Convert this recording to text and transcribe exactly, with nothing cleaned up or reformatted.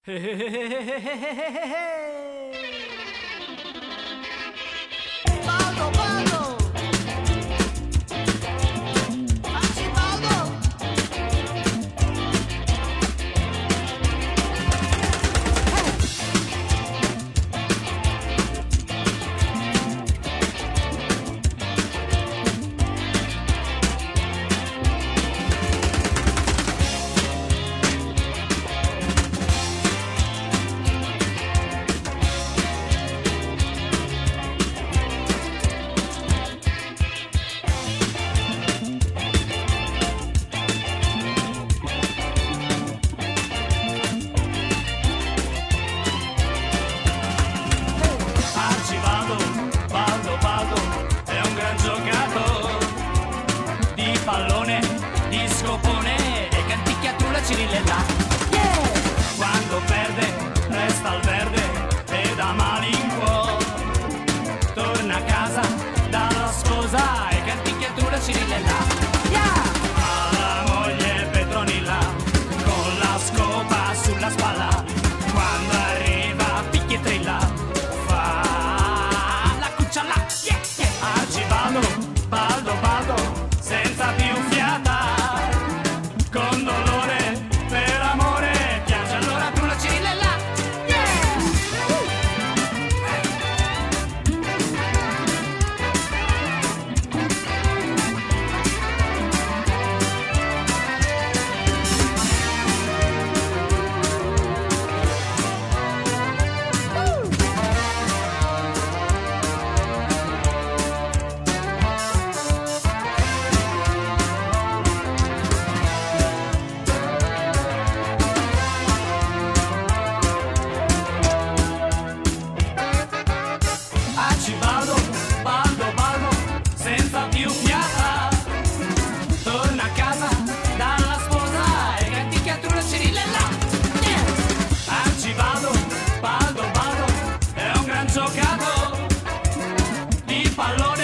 Baldo, Baldo! Arcibaldo! Pallone, di scopone e canticchiatura cirilella. Yeah! Quando perde resta al verde e da malincuore torna a casa dalla sposa e canticchiatura cirilella. Yeah! Alla moglie Petronilla con la scopa sulla spalla, quando arriva picchi e trilla fa la cucciala. Yeah! Yeah! Arcibaldo, Baldo, Baldo, senza più fiata, con dolore per amore, piange allora tu la cirilella. Yeah! Arcibaldo, Baldo, Baldo, senza più fiata, torna a casa dalla sposa e canticchiatura cirilella. Yeah! Arcibaldo, Baldo, Baldo, è un gran giocato di pallone.